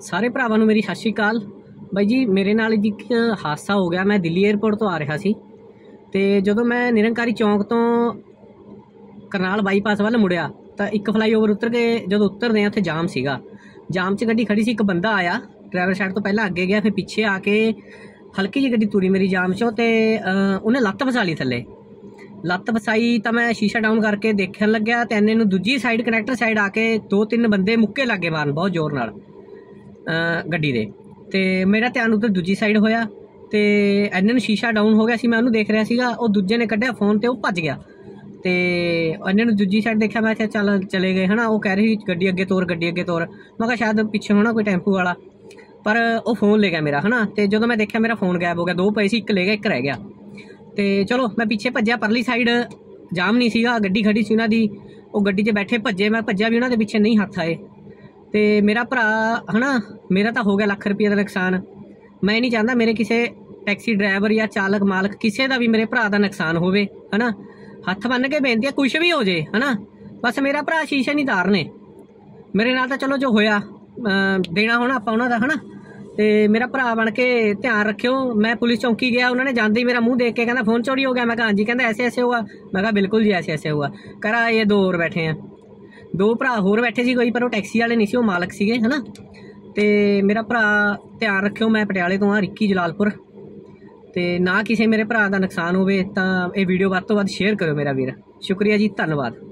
ਸਾਰੇ ਭਰਾਵਾਂ ਨੂੰ ਮੇਰੀ ਸਤਿ ਸ਼੍ਰੀ ਅਕਾਲ। ਬਾਈ ਜੀ ਮੇਰੇ ਨਾਲ ਜੀ ਇੱਕ ਹਾਦਸਾ ਹੋ ਗਿਆ। ਮੈਂ ਦਿੱਲੀ 에ਅਰਪੋਰਟ ਤੋਂ ਆ ਰਿਹਾ ਸੀ ਤੇ ਜਦੋਂ ਮੈਂ ਨਿਰੰਕਾਰੀ ਚੌਂਕ ਤੋਂ ਕਰਨਾਲ ਬਾਈਪਾਸ ਵੱਲ ਮੁੜਿਆ ਤਾਂ ਇੱਕ ਫਲਾਈਓਵਰ ਉਤਰ ਕੇ ਜਦੋਂ ਉਤਰਦੇ ਆ ਉੱਥੇ ਜਾਮ ਸੀਗਾ। ਜਾਮ 'ਚ ਗੱਡੀ ਖੜੀ ਸੀ। ਇੱਕ ਬੰਦਾ ਆਇਆ ਡਰਾਈਵਰ ਸਾਈਡ ਤੋਂ ਪਹਿਲਾਂ ਅੱਗੇ ਗਿਆ, ਫਿਰ ਪਿੱਛੇ ਆ ਕੇ ਹਲਕੀ ਜਿਹੀ ਗੱਡੀ ਤੁਰੀ ਮੇਰੀ ਜਾਮ 'ਚੋਂ ਤੇ ਉਹਨੇ ਲੱਤ ਫਸਾ ਲਈ ਥੱਲੇ। ਲੱਤ ਫਸਾਈ ਤਾਂ ਮੈਂ ਸ਼ੀਸ਼ਾ ਡਾਊਨ ਕਰਕੇ ਦੇਖਣ ਲੱਗਿਆ ਤੇ ਇੰਨੇ ਨੂੰ ਦੂਜੀ ਸਾਈਡ ਕਨੈਕਟਰ ਸਾਈਡ ਆ ਕੇ 2-3 ਬੰਦੇ ਮੁੱਕੇ ਲੱਗੇ ਮਾਰਨ ਬਹੁਤ ਜ਼ੋਰ ਨਾਲ ਗੱਡੀ ਦੇ। ਤੇ ਮੇਰਾ ਧਿਆਨ ਉੱਧਰ ਦੂਜੀ ਸਾਈਡ ਹੋਇਆ ਤੇ ਇੰਨੇ ਨੂੰ ਸ਼ੀਸ਼ਾ ਡਾਊਨ ਹੋ ਗਿਆ ਸੀ। ਮੈਂ ਉਹਨੂੰ ਦੇਖ ਰਿਹਾ ਸੀਗਾ। ਉਹ ਦੂਜੇ ਨੇ ਕੱਢਿਆ ਫੋਨ ਤੇ ਉਹ ਭੱਜ ਗਿਆ ਤੇ ਇੰਨੇ ਨੂੰ ਦੂਜੀ ਸਾਈਡ ਦੇਖਿਆ। ਮੈਂ ਕਿਹਾ ਚੱਲ ਚਲੇ ਗਏ ਹੈ ਨਾ। ਉਹ ਕਹਿ ਰਹੀ ਗੱਡੀ ਅੱਗੇ ਤੋਰ, ਗੱਡੀ ਅੱਗੇ ਤੋਰ। ਮੈਂ ਕਿਹਾ ਸ਼ਾਇਦ ਪਿੱਛੇ ਹੋਣਾ ਕੋਈ ਟੈਂਪੂ ਵਾਲਾ, ਪਰ ਉਹ ਫੋਨ ਲੈ ਗਿਆ ਮੇਰਾ ਹੈ ਨਾ। ਤੇ ਜਦੋਂ ਮੈਂ ਦੇਖਿਆ ਮੇਰਾ ਫੋਨ ਗਾਇਬ ਹੋ ਗਿਆ। 2 ਪਏ ਸੀ, ਇੱਕ ਲੈ ਗਿਆ, ਇੱਕ ਰਹਿ ਗਿਆ। ਤੇ ਚਲੋ ਮੈਂ ਪਿੱਛੇ ਭੱਜਿਆ। ਪਰਲੀ ਸਾਈਡ ਜਾਮ ਨਹੀਂ ਸੀਗਾ, ਗੱਡੀ ਖੜੀ ਸੀ ਉਹਨਾਂ ਦੀ। ਉਹ ਗੱਡੀ 'ਚ ਬੈਠੇ ਭੱਜੇ। ਮੈਂ ਭੱਜਿਆ ਵੀ ਉਹਨਾਂ ਦੇ ਪਿੱਛੇ ਨਹੀਂ ਹੱਥ ਆਏ। ਤੇ ਮੇਰਾ ਭਰਾ ਹੈ ਨਾ, ਮੇਰਾ ਤਾਂ ਹੋ ਗਿਆ ਲੱਖ ਰੁਪਏ ਦਾ ਨੁਕਸਾਨ। ਮੈਂ ਨਹੀਂ ਚਾਹੁੰਦਾ ਮੇਰੇ ਕਿਸੇ ਟੈਕਸੀ ਡਰਾਈਵਰ ਜਾਂ ਚਾਲਕ ਮਾਲਕ ਕਿਸੇ ਦਾ ਵੀ ਮੇਰੇ ਭਰਾ ਦਾ ਨੁਕਸਾਨ ਹੋਵੇ ਹੈ ਨਾ। ਹੱਥ ਬੰਨ੍ਹ ਕੇ ਬੇਨਤੀ ਹੈ, ਕੁਛ ਵੀ ਹੋ ਜੇ ਹੈ ਨਾ, ਬਸ ਮੇਰਾ ਭਰਾ ਸ਼ੀਸ਼ੇ ਨਹੀਂ ਤਾਰਨੇ। ਮੇਰੇ ਨਾਲ ਤਾਂ ਚਲੋ ਜੋ ਹੋਇਆ ਦੇਣਾ ਹੁਣ ਆਪਾਂ ਉਹਨਾਂ ਦਾ ਹੈ ਨਾ। ਤੇ ਮੇਰਾ ਭਰਾ ਬਣ ਕੇ ਧਿਆਨ ਰੱਖਿਓ। ਮੈਂ ਪੁਲਿਸ ਚੌਂਕੀ ਗਿਆ, ਉਹਨਾਂ ਨੇ ਜਾਂਦੇ ਹੀ ਮੇਰਾ ਮੂੰਹ ਦੇਖ ਕੇ ਕਹਿੰਦਾ फ़ोन चोरी हो गया। मैं कहा हाँ जी। कहता ऐसे ऐसे हुआ। मैं कहा बिल्कुल जी ऐसे ऐसे हुआ। कह रहा ये 2 और बैठे हैं, 2 ਭਰਾ ਹੋਰ ਬੈਠੇ ਸੀ ਕੋਈ, ਪਰ ਉਹ ਟੈਕਸੀ ਵਾਲੇ ਨਹੀਂ ਸੀ, ਉਹ ਮਾਲਕ ਸੀਗੇ ਹੈ ਨਾ। ਤੇ ਮੇਰਾ ਭਰਾ ਧਿਆਨ ਰੱਖਿਓ। ਮੈਂ ਪਟਿਆਲੇ ਤੋਂ ਆ, ਰਿੱਕੀ ਜਲਾਲਪੁਰ। ਤੇ ਨਾ ਕਿਸੇ ਮੇਰੇ ਭਰਾ ਦਾ ਨੁਕਸਾਨ ਹੋਵੇ ਤਾਂ ਇਹ ਵੀਡੀਓ ਵੱਧ ਤੋਂ ਵੱਧ ਸ਼ੇਅਰ ਕਰਿਓ ਮੇਰਾ ਵੀਰ। ਸ਼ੁਕਰੀਆ ਜੀ, ਧੰਨਵਾਦ।